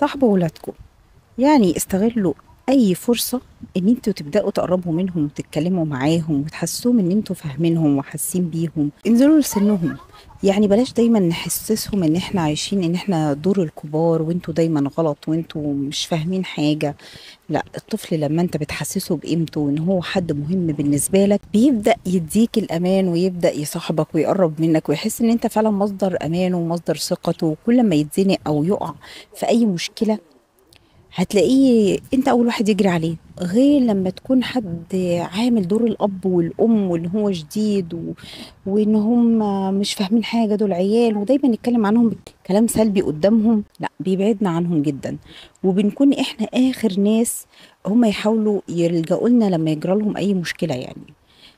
صاحبوا ولادكم، يعني استغلوا اي فرصة ان انتوا تبدأوا تقربوا منهم وتتكلموا معاهم وتحسسوهم ان انتوا فاهمينهم وحاسين بيهم. انزلوا لسنهم. يعني بلاش دايما نحسسهم ان احنا عايشين ان احنا دور الكبار وانتوا دايما غلط وانتوا مش فاهمين حاجة. لا، الطفل لما انت بتحسسه بقيمته وان هو حد مهم بالنسبة لك بيبدأ يديك الامان ويبدأ يصاحبك ويقرب منك ويحس ان انت فعلا مصدر امان ومصدر ثقته. وكل ما يتزنق او يقع في اي مشكلة هتلاقيه انت اول واحد يجري عليه، غير لما تكون حد عامل دور الاب والام واللي هو شديد وان هم مش فاهمين حاجه، دول عيال، ودايما نتكلم عنهم كلام سلبي قدامهم. لا، بيبعدنا عنهم جدا، وبنكون احنا اخر ناس هم يحاولوا يلجأوا لنا لما يجرى لهم اي مشكله يعني.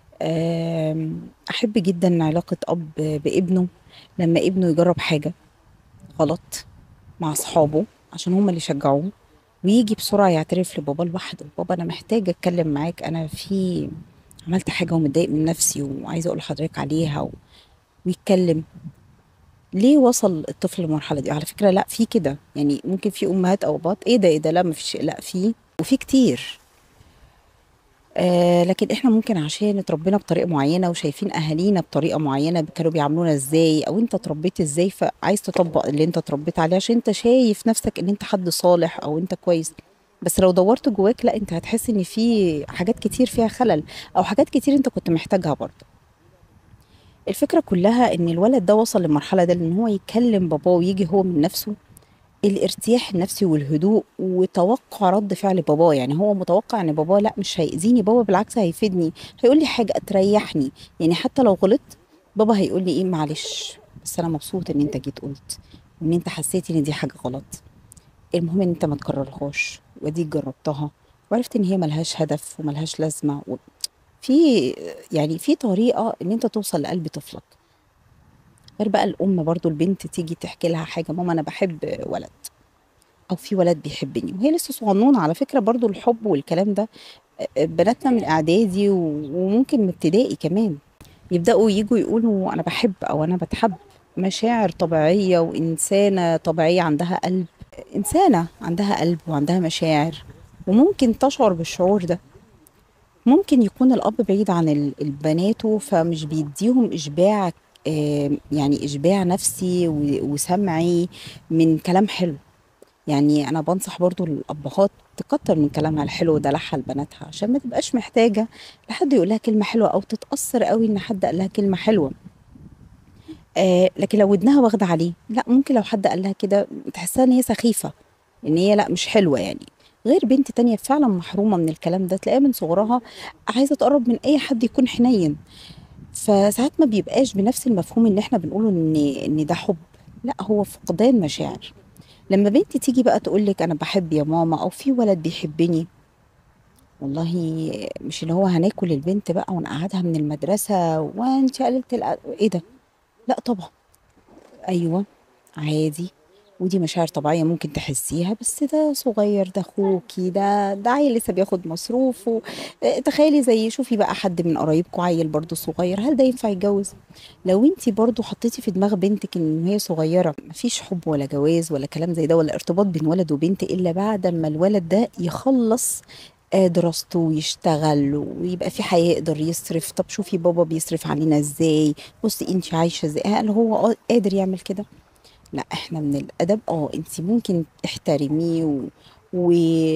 احب جدا علاقه اب بابنه لما ابنه يجرب حاجه غلط مع اصحابه عشان هم اللي شجعوه، ويجي بسرعة يعترف لبابا لوحده: بابا أنا محتاج أتكلم معاك، أنا في عملت حاجة ومتضايق من نفسي وعايزة أقول لحضرتك عليها ويتكلم. ليه وصل الطفل للمرحلة دي؟ على فكرة لا، في كده يعني، ممكن في أمهات أو أباط إيه ده إيه ده، لا مفيش، لا في، وفي كتير. لكن احنا ممكن عشان اتربينا بطريقه معينه وشايفين اهالينا بطريقه معينه كانوا بيعاملونا ازاي، او انت اتربيت ازاي فعايز تطبق اللي انت اتربيت عليه عشان انت شايف نفسك ان انت حد صالح او انت كويس. بس لو دورت جواك لا، انت هتحس ان في حاجات كتير فيها خلل، او حاجات كتير انت كنت محتاجها برضه. الفكره كلها ان الولد ده وصل للمرحله ده ان هو يكلم باباه ويجي هو من نفسه. الارتياح النفسي والهدوء وتوقع رد فعل باباه، يعني هو متوقع ان باباه لا مش هيأذيني، بابا بالعكس هيفيدني، هيقول لي حاجة تريحني. يعني حتى لو غلطت بابا هيقول لي ايه، معلش بس انا مبسوط ان انت جيت قلت وان انت حسيت ان دي حاجة غلط. المهم ان انت ما تكررهاش، وديك جربتها وعرفت ان هي ملهاش هدف وملهاش لازمة في، يعني في طريقة ان انت توصل لقلب طفلك. غير بقى الام برضو، البنت تيجي تحكي لها حاجة: ماما انا بحب ولد، او في ولد بيحبني، وهي لسه صغنونه على فكره. برضو الحب والكلام ده بناتنا من اعدادي وممكن من ابتدائي كمان يبداوا يجوا يقولوا انا بحب او انا بتحب. مشاعر طبيعيه، وانسانه طبيعيه عندها قلب، انسانه عندها قلب وعندها مشاعر، وممكن تشعر بالشعور ده. ممكن يكون الاب بعيد عن البناته فمش بيديهم اشباع، يعني اشباع نفسي وسمعي من كلام حلو. يعني انا بنصح برضو الابهات تكتر من كلامها الحلو ده لبناتها عشان ما تبقاش محتاجه لحد يقول لها كلمه حلوه او تتاثر قوي ان حد قال لها كلمه حلوه. لكن لو ودنها واخده عليه، لا، ممكن لو حد قال لها كده تحسها ان هي سخيفه، ان هي لا مش حلوه يعني. غير بنت تانية فعلا محرومه من الكلام ده، تلاقيها من صغرها عايزه تقرب من اي حد يكون حنين. فساعات ما بيبقاش بنفس المفهوم اللي احنا بنقوله ان ده حب. لا، هو فقدان مشاعر. لما بنتي تيجي بقى تقول لك انا بحب يا ماما او في ولد بيحبني، والله مش اللي هو هناكل البنت بقى ونقعدها من المدرسة وانت قللت ايه ده. لا طبعا، ايوه، عادي، ودي مشاعر طبيعية ممكن تحسيها، بس ده صغير، ده اخوكي، ده عيل لسه بياخد مصروفه. تخيلي زي شوفي بقى حد من قرايبكم عيل برضه صغير، هل ده ينفع يتجوز؟ لو انتي برضه حطيتي في دماغ بنتك ان هي صغيرة مفيش حب ولا جواز ولا كلام زي ده ولا ارتباط بين ولد وبنت الا بعد ما الولد ده يخلص دراسته ويشتغل ويبقى في حياة يقدر يصرف. طب شوفي بابا بيصرف علينا ازاي، بصي انتي عايشة ازاي، هل هو قادر يعمل كده؟ لا، احنا من الادب انت ممكن تحترميه و...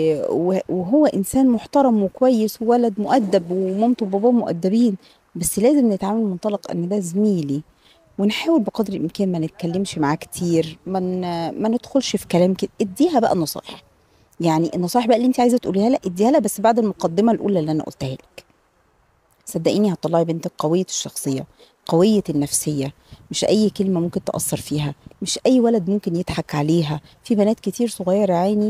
وهو انسان محترم وكويس وولد مؤدب ومامته وباباه مؤدبين، بس لازم نتعامل من منطلق ان ده زميلي، ونحاول بقدر الامكان ما نتكلمش معاه كتير، ما ندخلش في كلام كده. اديها بقى نصايح، يعني النصايح بقى اللي انت عايزه تقوليها لها اديها لها، بس بعد المقدمه الاولى اللي انا قلتها لك. صدقيني هتطلعي بنتك قوية الشخصية، قوية النفسية. مش أي كلمة ممكن تأثر فيها، مش أي ولد ممكن يضحك عليها. في بنات كتير صغيرة يا عيني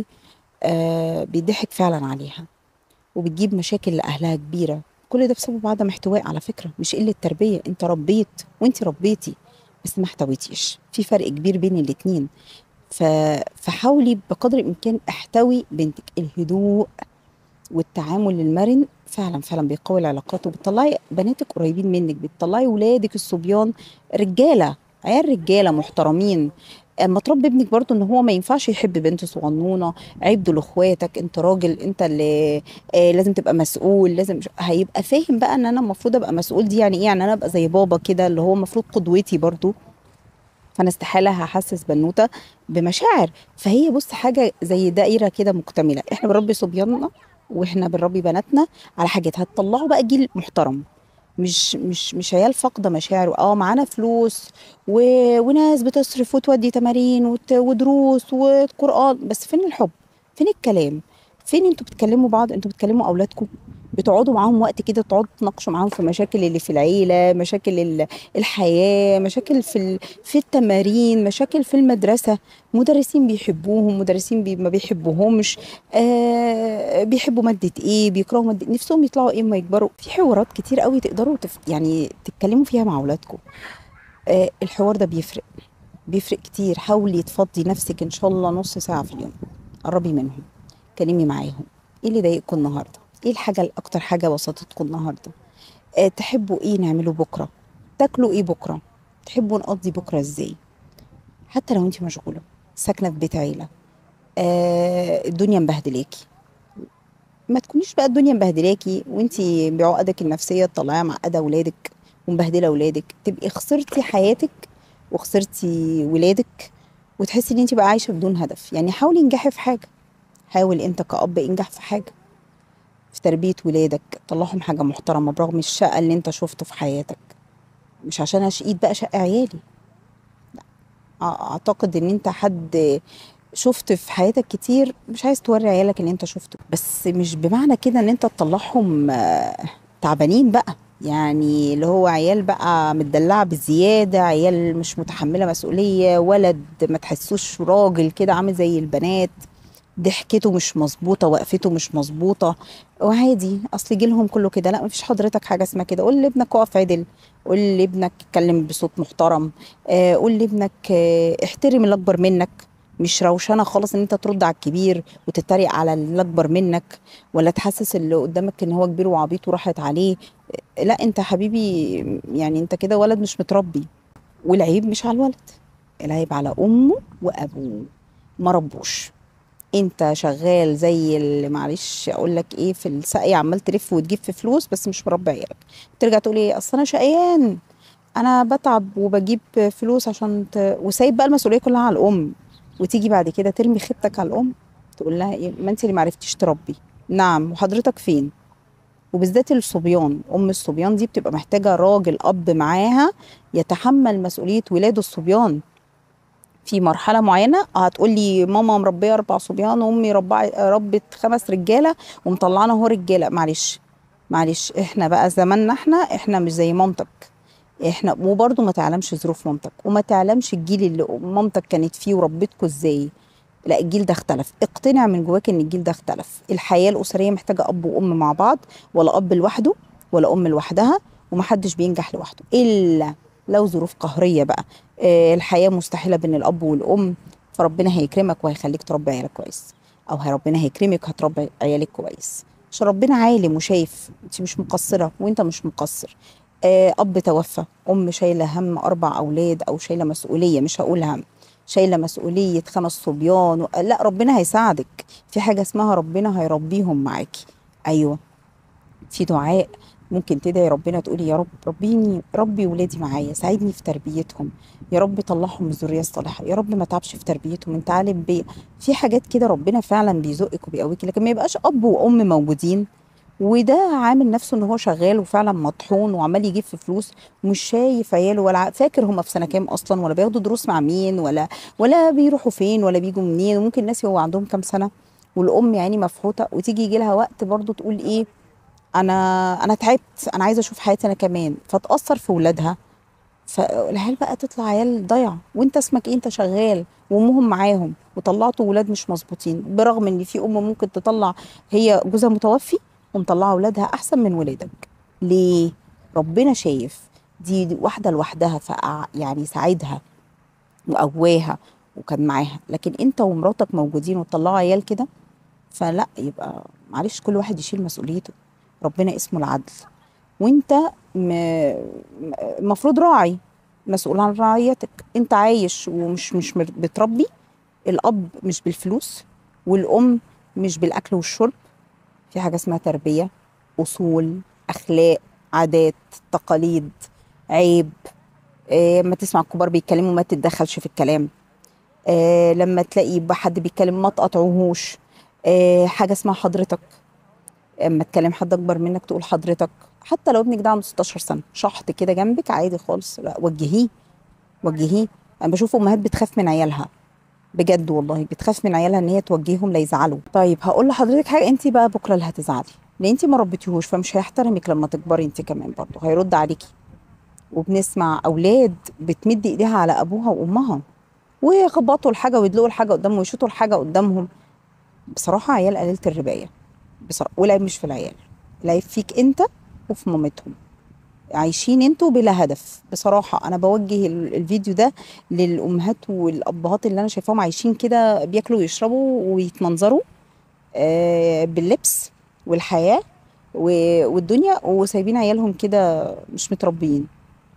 بيضحك فعلا عليها وبتجيب مشاكل لأهلها كبيرة. كل ده بسبب عدم احتواء على فكرة، مش قلة تربية. انت ربيت وانت ربيتي، بس ما احتويتيش. في فرق كبير بين الاتنين. ف... فحاولي بقدر الإمكان احتوي بنتك. الهدوء والتعامل المرن فعلا فعلا بيقوي العلاقات، وبتطلعي بناتك قريبين منك، بتطلعي ولادك الصبيان رجاله، عيال رجاله محترمين. اما تربي ابنك برضو ان هو ما ينفعش يحب بنت صغنونه، عيب دول اخواتك، انت راجل، انت اللي لازم تبقى مسؤول، لازم هيبقى فاهم بقى ان انا المفروض ابقى مسؤول. دي يعني ايه؟ يعني انا ابقى زي بابا كده اللي هو المفروض قدوتي برضو. فانا استحاله هحسس بنوته بمشاعر. فهي بص حاجه زي دائره كده مكتمله، احنا بنربي صبياننا واحنا بنربي بناتنا على حاجات هتطلعوا بقى جيل محترم. مش عيال فاقده مشاعر. اه معانا فلوس و... وناس بتصرف وتودي تمارين ودروس وقرآن، بس فين الحب؟ فين الكلام؟ فين انتوا بتكلموا بعض؟ انتوا بتكلموا اولادكم؟ بتقعدوا معاهم وقت كده تقعدوا تناقشوا معاهم في مشاكل اللي في العيله، مشاكل الحياه، مشاكل في التمارين، مشاكل في المدرسه، مدرسين بيحبوهم، مدرسين ما بيحبوهمش، بيحبوا مادة ايه، بيكرهوا مادة، نفسهم يطلعوا ايه اما يكبروا. في حوارات كتير قوي تقدروا يعني تتكلموا فيها مع اولادكم. الحوار ده بيفرق، بيفرق كتير. حاولي تفضي نفسك ان شاء الله نص ساعة في اليوم، قربي منهم، كلمي معاهم. ايه اللي ضايقكم النهارده؟ ايه الحاجة الاكتر حاجة بسطتكم النهارده؟ تحبوا ايه نعمله بكرة؟ تاكلوا ايه بكرة؟ تحبوا نقضي بكرة ازاي؟ حتى لو انت مشغولة ساكنة في بيت عيلة، الدنيا مبهدلاكي، ما تكونيش بقى الدنيا مبهدلاكي وانتي بعقدك النفسيه تطلعيها معقده اولادك ومبهدله اولادك، تبقي خسرتي حياتك وخسرتي ولادك، وتحسي ان انتي بقى عايشه بدون هدف. يعني حاولي انجحي في حاجه، حاول انت كأب انجح في حاجه، في تربيه ولادك، طلعهم حاجه محترمه برغم الشقه اللي انت شفته في حياتك. مش عشان اشقيت بقى شق عيالي. اعتقد ان انت حد شفت في حياتك كتير، مش عايز توري عيالك اللي انت شفته، بس مش بمعنى كده ان انت تطلعهم تعبانين بقى. يعني اللي هو عيال بقى متدلعة بزيادة، عيال مش متحملة مسؤولية، ولد ما تحسوش راجل كده عامل زي البنات، ضحكته مش مظبوطة، وقفته مش مظبوطة، وعادي اصل جيلهم كله كده. لا مفيش حضرتك حاجة اسمها كده. قول لابنك اقف عدل، قول لابنك اتكلم بصوت محترم، قول لابنك احترم اللي اكبر منك. مش روشنة خالص ان انت ترد على الكبير وتتريق على اللي اكبر منك، ولا تحسس اللي قدامك ان هو كبير وعبيط وراحت عليه. لا انت حبيبي، يعني انت كده ولد مش متربي. والعيب مش على الولد، العيب على امه وابوه، ما ربوش. انت شغال زي اللي معلش اقول لك ايه في السقي، عمال تلف وتجيب في فلوس بس مش مربي عيالك. ترجع تقول ايه؟ اصل انا شقيان، انا بتعب وبجيب فلوس عشان وسايب بقى المسؤوليه كلها على الام. وتيجي بعد كده ترمي خيبتك على الام، تقول لها ايه؟ ما انت اللي معرفتيش تربي. نعم، وحضرتك فين؟ وبالذات الصبيان، ام الصبيان دي بتبقى محتاجه راجل اب معاها يتحمل مسؤوليه ولاده الصبيان. في مرحله معينه هتقولي ماما مربيه 4 صبيان وامي ربت 5 رجاله ومطلعنا هو رجاله. معلش، معلش، احنا بقى زماننا، احنا مش زي مامتك. احنا وبرضه ما تعلمش ظروف مامتك، وما تعلمش الجيل اللي مامتك كانت فيه وربتكوا ازاي. لا الجيل ده اختلف، اقتنع من جواك ان الجيل ده اختلف. الحياة الأسرية محتاجة أب وأم مع بعض، ولا أب لوحده ولا أم لوحدها. ومحدش بينجح لوحده إلا لو ظروف قهرية بقى. الحياة مستحيلة بين الأب والأم، فربنا هيكرمك وهيخليك تربي عيالك كويس، أو ربنا هيكرمك هتربي عيالك كويس، عشان ربنا عالم وشايف انت مش مقصرة وانت مش مقصر. أب توفى، أم شايلة هم 4 أولاد، أو شايلة مسؤولية، مش هقول هم، شايلة مسؤولية 5 صبيان لا ربنا هيساعدك في حاجة اسمها ربنا هيربيهم معاكي. أيوة، في دعاء ممكن تدعي ربنا تقولي: يا رب ربيني، ربي ولادي معايا، ساعدني في تربيتهم، يا رب طلعهم من الذرية الصالحة، يا رب ما تعبش في تربيتهم، انت عالم بيه. في حاجات كده ربنا فعلا بيزقك وبيقويك، لكن ما يبقاش أب وأم موجودين وده عامل نفسه ان هو شغال وفعلا مطحون وعمال يجيب في فلوس، ومش شايف عياله ولا فاكر هما في سنه كام اصلا، ولا بياخدوا دروس مع مين، ولا بيروحوا فين، ولا بيجوا منين. وممكن الناس هو عندهم كام سنه والام يعني مفحوطه، وتيجي يجي لها وقت برضو تقول ايه؟ انا انا تعبت، انا عايزه اشوف حياتي انا كمان، فتاثر في ولادها. فالعيال بقى تطلع عيال ضايعه، وانت اسمك ايه؟ انت شغال وامهم معاهم وطلعتوا ولاد مش مظبوطين، برغم ان في ام ممكن تطلع هي جوزها متوفي ومطلعه ولادها احسن من ولادك. ليه؟ ربنا شايف دي واحده لوحدها يعني ساعدها وقواها وكان معاها، لكن انت ومراتك موجودين وتطلعوا عيال كده. فلا، يبقى معلش كل واحد يشيل مسؤوليته. ربنا اسمه العدل، وانت المفروض راعي، مسؤول عن رعايتك. انت عايش ومش مش بتربي. الاب مش بالفلوس، والام مش بالاكل والشرب. في حاجه اسمها تربيه، اصول، اخلاق، عادات، تقاليد، عيب. ما تسمع الكبار بيتكلموا ما تتدخلش في الكلام. لما تلاقي حد بيتكلم ما تقاطعوهوش. حاجه اسمها حضرتك. اما تكلم حد اكبر منك تقول حضرتك. حتى لو ابنك ده عنده 16 سنه شحط كده جنبك عادي خالص، لا وجهيه. وجهيه. انا بشوف امهات بتخاف من عيالها، بجد والله بتخاف من عيالها ان هي توجههم لا يزعلوا. طيب هقول لحضرتك حاجه، انت بقى بكره اللي هتزعلي، لان انت ما ربيتيهوش، فمش هيحترمك لما تكبري انت كمان برضه هيرد عليكي. وبنسمع اولاد بتمد ايديها على ابوها وامها ويخبطوا الحاجه ويدلقوا الحاجه قدامهم ويشوطوا الحاجه قدامهم. بصراحه عيال قليله الربايه. بصراحه والعيب مش في العيال، العيب فيك انت وفي مامتهم. عايشين انتوا بلا هدف. بصراحة انا بوجه الفيديو ده للامهات والابهات اللي انا شايفاهم عايشين كده بياكلوا ويشربوا ويتمنظروا باللبس والحياة والدنيا، وسايبين عيالهم كده مش متربيين.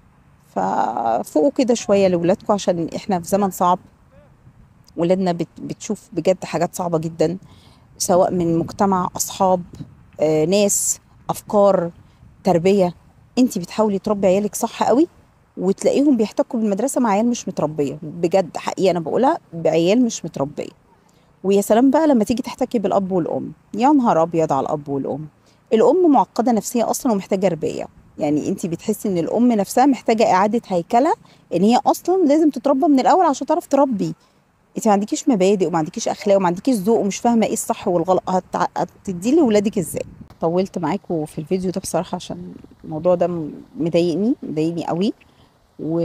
ففوقوا كده شوية لولادكم، عشان احنا في زمن صعب. ولادنا بتشوف بجد حاجات صعبة جدا، سواء من مجتمع، اصحاب، ناس، افكار، تربيه. انت بتحاولي تربي عيالك صح قوي، وتلاقيهم بيحتكوا بالمدرسه مع عيال مش متربيه، بجد حقيقه انا بقولها، بعيال مش متربيه. ويا سلام بقى لما تيجي تحتكي بالاب والام، يا نهار ابيض على الاب والام. الام معقده نفسيه اصلا ومحتاجه ربيه. يعني انت بتحسي ان الام نفسها محتاجه اعاده هيكله، ان هي اصلا لازم تتربى من الاول عشان تعرف تربي. انت ما عندكيش مبادئ وما عندكيش اخلاق وما عندكيش ذوق ومش فاهمه ايه الصح والغلط، هتدي لاولادك ازاي؟ طولت معاكم في الفيديو ده بصراحه، عشان الموضوع ده مضايقني قوي. و...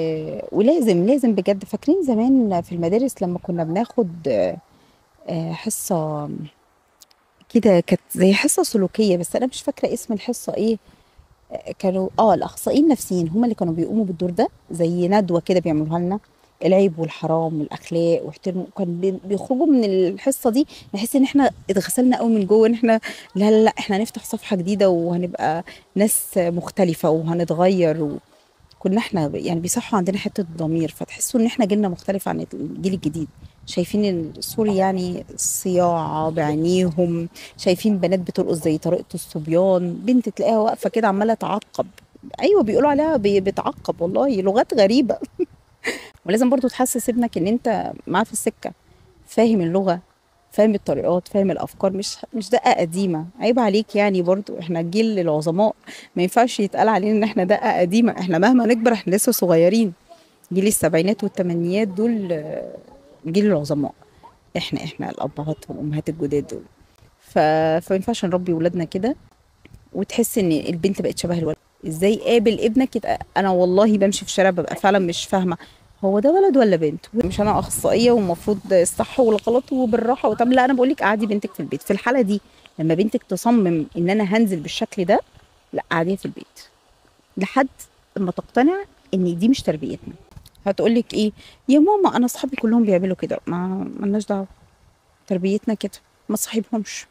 ولازم بجد. فاكرين زمان في المدارس لما كنا بناخد حصه كده، كانت زي حصه سلوكيه، بس انا مش فاكره اسم الحصه ايه. كانوا الاخصائيين النفسيين هم اللي كانوا بيقوموا بالدور ده، زي ندوه كده بيعملوها لنا. العيب والحرام والاخلاق واحترام، كان بيخرجوا من الحصه دي نحس ان احنا اتغسلنا قوي من جوه، ان احنا لا احنا هنفتح صفحه جديده وهنبقى ناس مختلفه وهنتغير. كنا احنا يعني بيصحوا عندنا حته الضمير، فتحسوا ان احنا جيلنا مختلف عن الجيل الجديد. شايفين السوري يعني صياعه بعينيهم، شايفين بنات بترقص زي طريقه الصبيان، بنت تلاقيها واقفه كده عماله تعقب. ايوه بيقولوا عليها بتعقب، والله لغات غريبه. ولازم برضو تحسس ابنك ان انت معاه في السكه، فاهم اللغه، فاهم الطريقات، فاهم الافكار، مش دقه قديمه. عيب عليك يعني، برضو احنا الجيل العظماء، ما ينفعش يتقال علينا ان احنا دقه قديمه. احنا مهما نكبر احنا لسه صغيرين. جيل السبعينات والثمانينات دول جيل العظماء. احنا الابهات والامهات الجداد دول. فما ينفعش نربي ولادنا كده وتحس ان البنت بقت شبه الولد. ازاي قابل ابنك انا والله بمشي في الشارع ببقى فعلا مش فاهمه هو ده ولد ولا بنت. مش انا اخصائيه ومفروض الصح والغلط وبالراحه لا، انا بقول لك قعدي بنتك في البيت في الحاله دي. لما بنتك تصمم ان انا هنزل بالشكل ده، لا قعديها في البيت لحد ما تقتنع ان دي مش تربيتنا. هتقول لك ايه؟ يا ماما انا اصحابي كلهم بيعملوا كده. ما ملناش دعوه، تربيتنا كده، ما تصاحبهمش.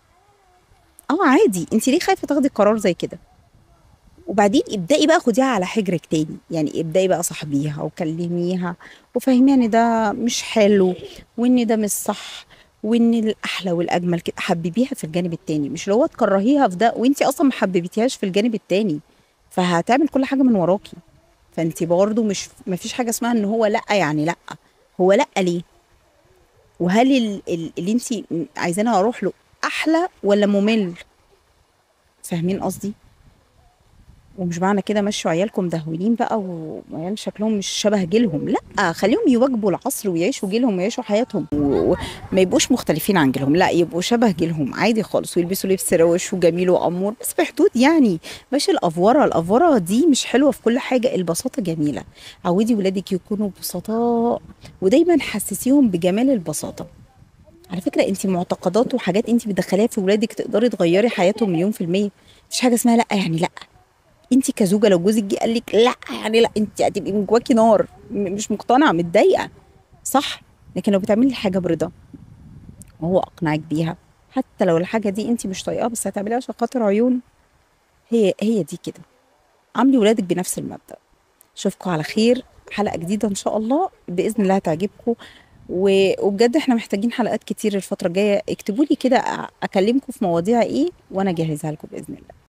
عادي، انت ليه خايفه تاخدي قرار زي كده؟ وبعدين ابدأي بقى خديها على حجرك تاني، يعني ابدأي بقى صاحبيها وكلميها وفهميها ان ده مش حلو وان ده مش صح، وان الاحلى والاجمل كده. حببيها في الجانب التاني، مش اللي هو تكرهيها في ده وانت اصلا ما حببتيهاش في الجانب التاني، فهتعمل كل حاجه من وراكي. فانت برضه مش، ما فيش حاجه اسمها ان هو لا يعني لا. هو لا ليه؟ وهل اللي انت عايزانا اروح له احلى ولا ممل؟ فاهمين قصدي؟ ومش معنى كده مشوا عيالكم دهولين بقى وعيال شكلهم مش شبه جيلهم، لا خليهم يواكبوا العصر ويعيشوا جيلهم ويعيشوا حياتهم وما يبقوش مختلفين عن جيلهم، لا يبقوا شبه جيلهم عادي خالص، ويلبسوا لبس روش وجميل وامور بس في حدود يعني. مش الافوره دي مش حلوه في كل حاجه، البساطه جميله. عودي ولادك يكونوا بسطاء، ودايما حسسيهم بجمال البساطه. على فكره انت معتقدات وحاجات انت بتدخليها في ولادك تقدري تغيري حياتهم مليون في الميه. مفيش حاجه اسمها لا يعني لا. انت كزوجه لو جوزك جه قال لك لا يعني لا، انت هتبقي من جواكي نار، مش مقتنعه متضايقه، صح؟ لكن لو بتعملي الحاجه برضا وهو اقنعك بيها، حتى لو الحاجه دي انت مش طايقاها بس هتعمليها عشان خاطر عيون، هي دي كده. عاملي ولادك بنفس المبدأ. اشوفكم على خير، حلقة جديدة ان شاء الله باذن الله هتعجبكم. وبجد احنا محتاجين حلقات كتير الفترة الجاية، اكتبوا لي كده اكلمكم في مواضيع ايه وانا اجهزها لكم باذن الله.